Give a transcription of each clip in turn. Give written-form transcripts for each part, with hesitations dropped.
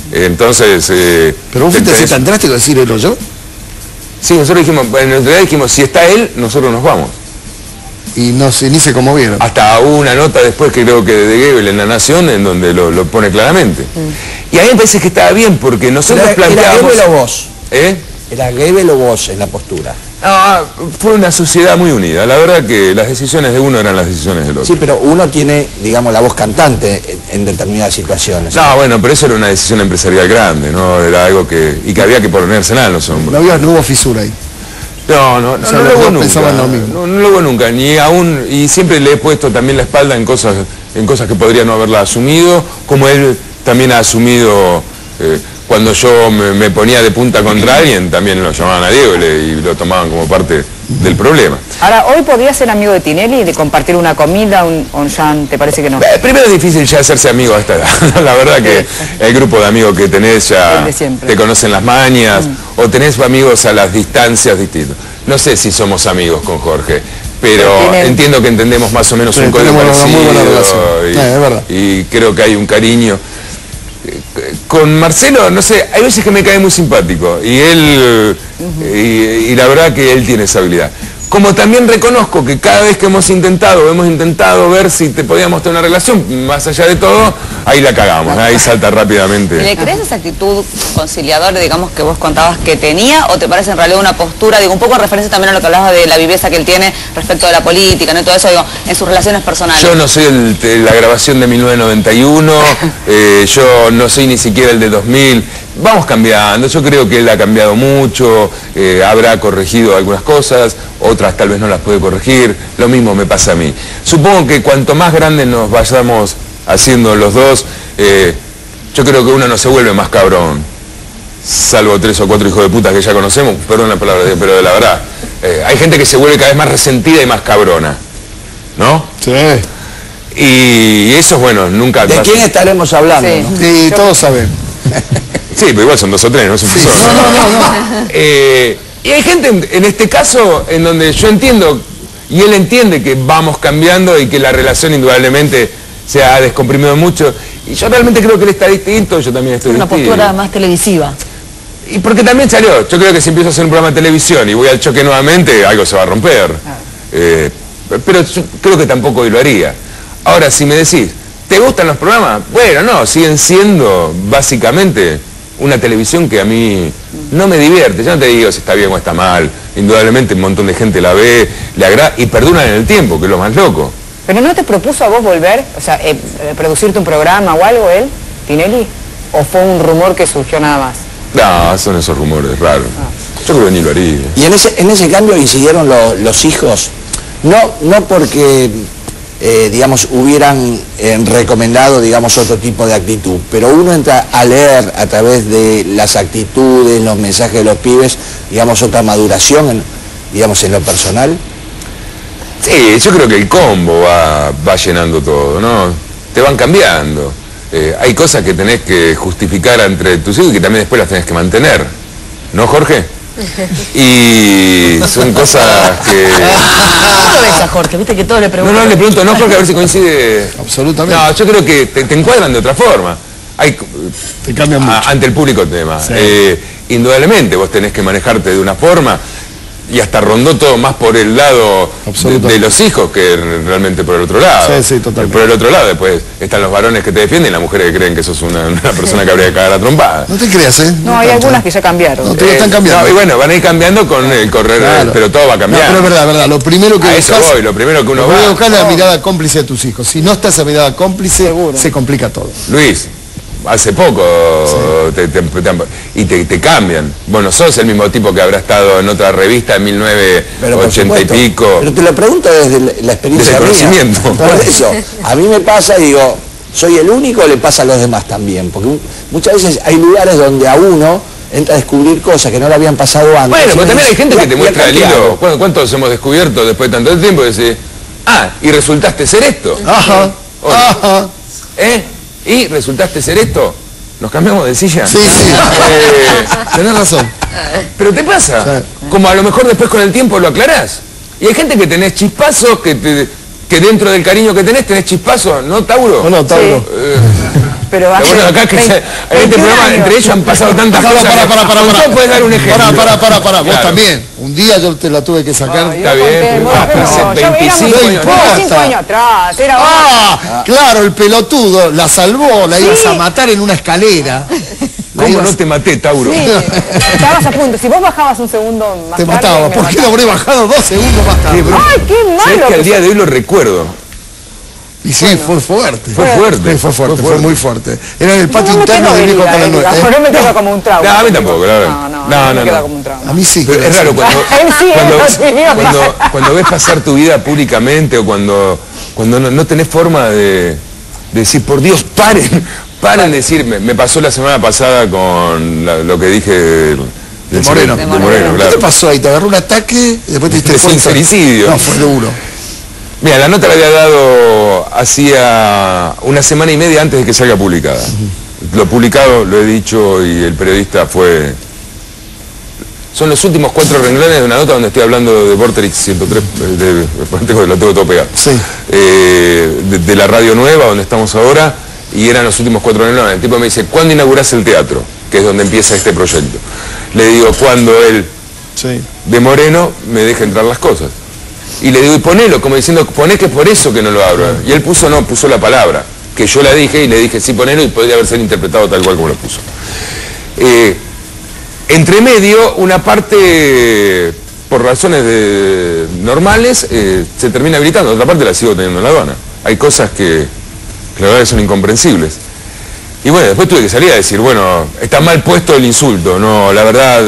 Entonces... Pero vos fuiste así tan drástico de decir él o yo. Sí, nosotros dijimos, en realidad dijimos, si está él, nosotros nos vamos. Y no sé, ni se conmovieron. Hasta hubo una nota después que creo que de Goebbels en La Nación, en donde lo pone claramente. Y a mí me parece que estaba bien, porque nosotros planteábamos... ¿Era Goebbels o vos? ¿Eh? ¿Era Goebbels o vos en la postura? No, fue una sociedad muy unida. La verdad que las decisiones de uno eran las decisiones del otro. Sí, pero uno tiene, digamos, la voz cantante en determinadas situaciones. No, bueno, pero eso era una decisión empresarial grande, ¿no? Era algo que que había que ponérsela en los hombros. No hubo fisura ahí. No lo hubo nunca. No lo hubo nunca, ni aún, y siempre le he puesto también la espalda en cosas que podría no haberla asumido, como él también ha asumido, cuando yo me ponía de punta contra alguien, también lo llamaban a Diego y lo tomaban como parte del problema. Ahora, ¿hoy podrías ser amigo de Tinelli, de compartir una comida, o ya te parece que no? Primero es difícil ya hacerse amigo a esta edad. La verdad que el grupo de amigos que tenés ya te conocen las mañas, o tenés amigos a las distancias distintas. No sé si somos amigos con Jorge, pero entiendo que entendemos más o menos un código parecido, y creo que hay un cariño. Con Marcelo, no sé, hay veces que me cae muy simpático, y él, y la verdad que él tiene esa habilidad. Como también reconozco que cada vez que hemos intentado ver si te podíamos tener una relación, más allá de todo, ahí la cagamos, ahí salta rápidamente. ¿Le crees esa actitud conciliadora, digamos, que vos contabas que tenía, o te parece en realidad una postura, digo, un poco en referencia también a lo que hablabas de la viveza que él tiene respecto de la política, ¿no? Y todo eso, digo, en sus relaciones personales? Yo no soy la grabación de 1991, yo no soy ni siquiera el de 2000, vamos cambiando, yo creo que él ha cambiado mucho, habrá corregido algunas cosas, otras tal vez no las puede corregir, lo mismo me pasa a mí. Supongo que cuanto más grandes nos vayamos haciendo los dos, yo creo que uno no se vuelve más cabrón, salvo 3 o 4 hijos de puta que ya conocemos, perdón la palabra, pero de la verdad, hay gente que se vuelve cada vez más resentida y más cabrona, ¿no? Sí. Y eso, bueno, nunca... ¿De quién estaremos hablando? Sí. ¿No? Sí, todos saben. Sí, pero igual son 2 o 3, no es un Sí. No. Y hay gente en este caso en donde yo entiendo, y él entiende que vamos cambiando y que la relación indudablemente se ha descomprimido mucho. Y yo realmente creo que él está distinto, yo también estoy distinto. Una postura más televisiva. Y porque también salió, yo creo que si empiezo a hacer un programa de televisión y voy al choque nuevamente, algo se va a romper. Pero yo creo que tampoco hoy lo haría. Ahora, si me decís, ¿te gustan los programas? Bueno, no, siguen siendo básicamente una televisión que a mí no me divierte. Yo no te digo si está bien o está mal. Indudablemente un montón de gente la ve, le agrada y perduran en el tiempo, que es lo más loco. ¿Pero no te propuso a vos volver, o sea, producirte un programa o algo él, Tinelli? ¿O fue un rumor que surgió nada más? No, son esos rumores raros. Yo creo que ni lo haría. Y en ese cambio incidieron los hijos, no porque... digamos, hubieran recomendado, digamos, otro tipo de actitud, pero uno entra a leer a través de las actitudes, los mensajes de los pibes, digamos, otra maduración, digamos, en lo personal. Sí, yo creo que el combo va llenando todo, ¿no? Te van cambiando. Hay cosas que tenés que justificar entre tus hijos y que también después las tenés que mantener, ¿no, Jorge? Y son cosas que... ¿Cómo lo ves a Jorge? ¿Viste que todo le pregunto? No, le pregunto, no, Jorge, a ver si coincide... Absolutamente. No, yo creo que te encuadran de otra forma. Te cambian mucho. Ante el público tema. Sí. Indudablemente vos tenés que manejarte de una forma, y hasta rondó todo más por el lado de los hijos que realmente por el otro lado. Sí, totalmente. Por el otro lado después están los varones que te defienden y las mujeres que creen que sos una persona que habría que cagar a trompada. No te creas, ¿eh? No, hay algunas que ya cambiaron. No, te están cambiando. No, y bueno, van a ir cambiando con el correr, Claro. pero todo va a cambiar. No, pero es verdad. Lo primero que A eso voy, lo primero que uno va... a buscar es la mirada cómplice de tus hijos. Si no está esa mirada cómplice, se complica todo. Luis, hace poco te cambian. Bueno, sos el mismo tipo que habrá estado en otra revista en 1980 y pico. Pero te lo pregunto desde la experiencia desde el mía. conocimiento. Por eso, a mí me pasa y digo, ¿soy el único o le pasa a los demás también? Porque muchas veces hay lugares donde a uno entra a descubrir cosas que no le habían pasado antes. Bueno, pero también hay gente que te muestra el hilo. hilo. ¿Cuántos hemos descubierto después de tanto tiempo? Y decís, y resultaste ser esto. Ajá, ajá. ¿Y resultaste ser esto? ¿Nos cambiamos de silla? Sí. Tenés razón. Pero te pasa. Sí. Como a lo mejor después con el tiempo lo aclarás. Y hay gente que tenés chispazos, que dentro del cariño que tenés chispazos, ¿no, Tauro? ¿O no, Tauro? Sí. Pero bueno, acá que en este programa entre ellos han pasado tantas cosas. Para. Puedes dar un ejemplo. Para. Claro. Vos también. Un día yo te la tuve que sacar. Está bien. Hace 25 años atrás. Era claro, el pelotudo la salvó, la ibas a matar en una escalera. ¿Cómo no te maté, Tauro? Sí, estabas a punto. Si vos bajabas un segundo más te tarde... mataba. ¿Por qué no habré bajado 2 segundos más tarde? ¡Ay, qué malo! ¿Sabés que al día de hoy lo recuerdo? Y sí, fue fuerte. Fue muy fuerte. Era en el patio interno de Viejo Canal 9. No me queda como un trauma. No, a mí tampoco, la verdad. No me queda como un trauma. A mí sí. Pero es raro cuando ves pasar tu vida públicamente o cuando no tenés forma de decir, por Dios, paren de decirme. Me pasó la semana pasada con lo que dije de Moreno. Claro. ¿Qué te pasó ahí? ¿Te agarró un ataque? Después te diste sincericidio. No, fue duro. Mira, la nota la había dado hacía una semana y media antes de que salga publicada. Lo publicado, lo he dicho, y el periodista fue... Son los últimos 4 renglones de una nota donde estoy hablando de Vorterix 103, lo tengo todo pegado. Sí. De la radio nueva, donde estamos ahora, y eran los últimos 4 renglones. El tipo me dice, ¿cuándo inaugurás el teatro? Que es donde empieza este proyecto. Le digo, cuando él, de Moreno, me deja entrar las cosas. Y le digo, y ponelo, como diciendo, poné que es por eso que no lo abro. Y él puso la palabra, que yo la dije, y le dije, sí, ponelo, y podría haber sido interpretado tal cual como lo puso. Entre medio, una parte, por razones normales, se termina habilitando, otra parte la sigo teniendo en la aduana. Hay cosas que la verdad son incomprensibles. Y bueno, después tuve que salir a decir, bueno, está mal puesto el insulto, no, la verdad,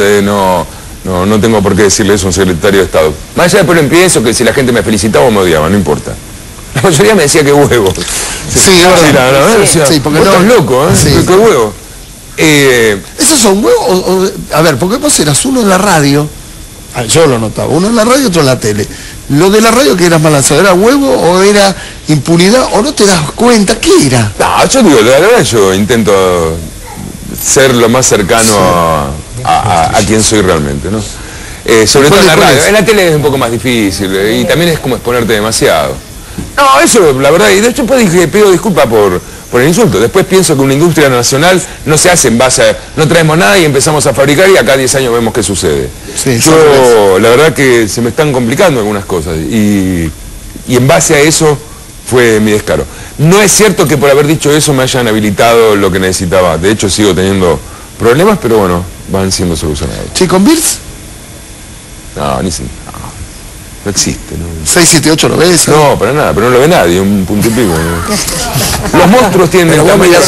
no tengo por qué decirle eso a un secretario de Estado. Más allá después lo pienso que si la gente me felicitaba o me odiaba, no importa. La mayoría me decía que huevo. Sí, la verdad, sí, porque vos no... estás loco, ¿eh? Sí. ¿Qué huevo? ¿Esos son huevos? A ver, porque vos eras uno en la radio, yo lo notaba, uno en la radio y otro en la tele. Lo de la radio que eras mal lanzado, ¿era huevo o era impunidad o no te das cuenta? ¿Qué era? No, yo digo, la verdad yo intento ser lo más cercano a quien soy realmente, ¿no? Sobre todo en la radio. En la tele es un poco más difícil y también es como exponerte demasiado. No, eso, la verdad, y de hecho pues dije, pido disculpas por el insulto. Después pienso que una industria nacional no se hace en base a... No traemos nada y empezamos a fabricar y acá 10 años vemos qué sucede. Sí, yo, la verdad que se me están complicando algunas cosas y en base a eso fue mi descaro. No es cierto que por haber dicho eso me hayan habilitado lo que necesitaba. De hecho sigo teniendo problemas, pero bueno, van siendo solucionados. ¿Sí, con Bills? No, ni siquiera. No existe, ¿no? 678 lo ves. No, para nada, pero no lo ve nadie, un punto y pico, ¿no? Los monstruos tienen el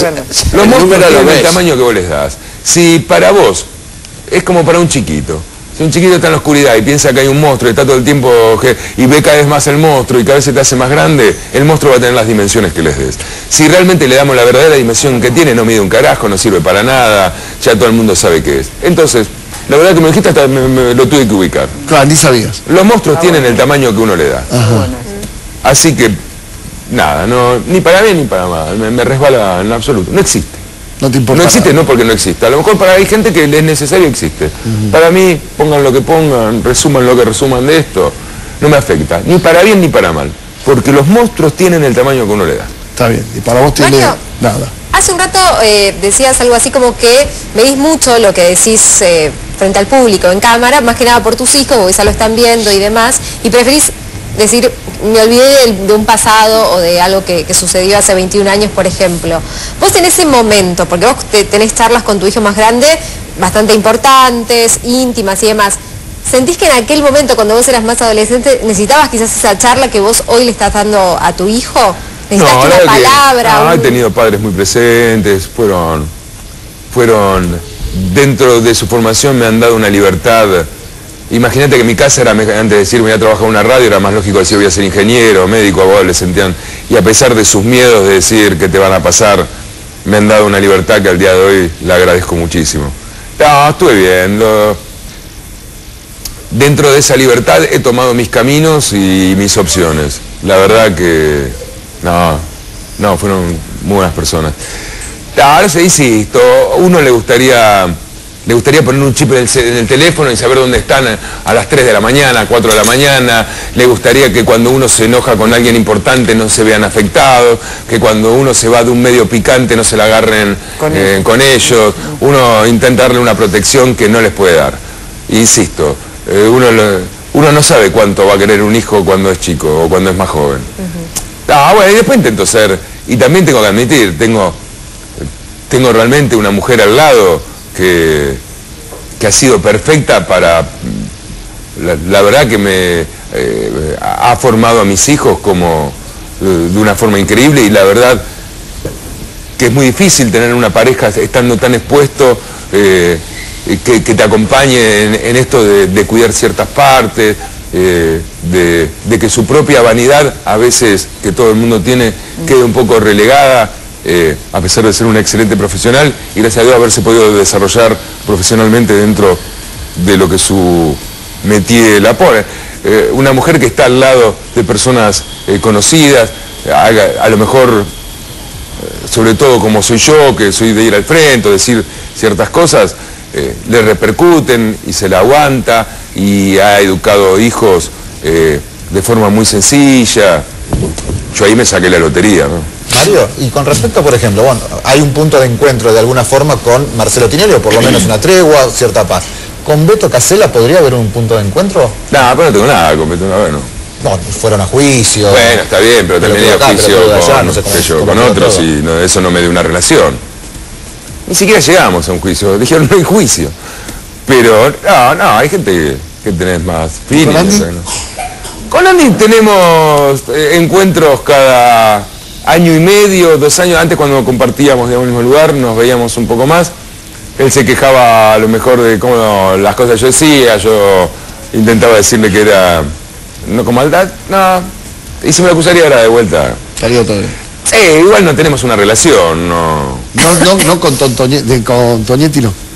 tamaño que vos les das. Si para vos es como para un chiquito, si un chiquito está en la oscuridad y piensa que hay un monstruo y está todo el tiempo y ve cada vez más el monstruo y cada vez se te hace más grande, el monstruo va a tener las dimensiones que les des. Si realmente le damos la verdadera dimensión que tiene, no mide un carajo, no sirve para nada, ya todo el mundo sabe qué es. Entonces, la verdad que me dijiste hasta lo tuve que ubicar. Claro, ni sabías. Los monstruos tienen el tamaño que uno le da. Ajá. Así que, nada, no, ni para bien ni para mal, me resbala en absoluto. No existe. No te importa. No existe, no porque no exista. A lo mejor hay gente que es necesario existe. Para mí, pongan lo que pongan, resuman lo que resuman de esto, no me afecta. Ni para bien ni para mal. Porque los monstruos tienen el tamaño que uno le da. Está bien. Y para vos tiene nada. Hace un rato decías algo así como que medís mucho lo que decís frente al público en cámara, más que nada por tus hijos, porque ya lo están viendo y demás, y preferís decir, me olvidé de un pasado o de algo que sucedió hace 21 años, por ejemplo. Vos en ese momento, porque vos tenés charlas con tu hijo más grande, bastante importantes, íntimas y demás, ¿sentís que en aquel momento, cuando vos eras más adolescente, necesitabas quizás esa charla que vos hoy le estás dando a tu hijo? ¿Necesitaste una palabra? He tenido padres muy presentes, fueron dentro de su formación me han dado una libertad. Imagínate que en mi casa era, antes de decir voy a trabajar en una radio, era más lógico decir voy a ser ingeniero, médico, abogado, le sentían, y a pesar de sus miedos de decir que te van a pasar, me han dado una libertad que al día de hoy la agradezco muchísimo. No, estuve bien, dentro de esa libertad he tomado mis caminos y mis opciones. La verdad que, no, fueron muy buenas personas. Ahora se insisto, uno le gustaría le gustaría poner un chip en el teléfono y saber dónde están a las 3 de la mañana, 4 de la mañana. Le gustaría que cuando uno se enoja con alguien importante no se vean afectados, que cuando uno se va de un medio picante no se la agarren con ellos. Uno intenta darle una protección que no les puede dar. Insisto, uno no sabe cuánto va a querer un hijo cuando es chico o cuando es más joven. Bueno, y después intento ser, y también tengo que admitir, tengo realmente una mujer al lado que ha sido perfecta para, la verdad que me ha formado a mis hijos como de una forma increíble, y la verdad que es muy difícil tener una pareja estando tan expuesto, que te acompañe en esto de cuidar ciertas partes, de que su propia vanidad, a veces que todo el mundo tiene, quede un poco relegada, a pesar de ser un excelente profesional, y gracias a Dios haberse podido desarrollar profesionalmente dentro de lo que su métier la pone. Una mujer que está al lado de personas conocidas, a lo mejor, sobre todo como soy yo, que soy de ir al frente o decir ciertas cosas, le repercuten y se la aguanta, y ha educado hijos de forma muy sencilla. Yo ahí me saqué la lotería, ¿no? Mario, y con respecto, por ejemplo, bueno, hay un punto de encuentro de alguna forma con Marcelo Tinelli, o por lo menos una tregua, cierta paz. ¿Con Beto Casella podría haber un punto de encuentro? No, pero no tengo nada con Beto, no. No, fueron a juicio. Bueno, está bien, pero también he ido a juicio con otros, y eso no me dio una relación. Ni siquiera llegamos a un juicio, dijeron no hay juicio. Pero, no, hay gente que tenés más fina. Con Andy tenemos encuentros cada año y medio, 2 años. Antes, cuando compartíamos en el mismo lugar, nos veíamos un poco más. Él se quejaba a lo mejor de cómo las cosas yo decía, yo intentaba decirle que era no con maldad, no. Y si me lo acusaría ahora de vuelta. Salió todo bien. Igual no tenemos una relación, no. No con Toñetti no.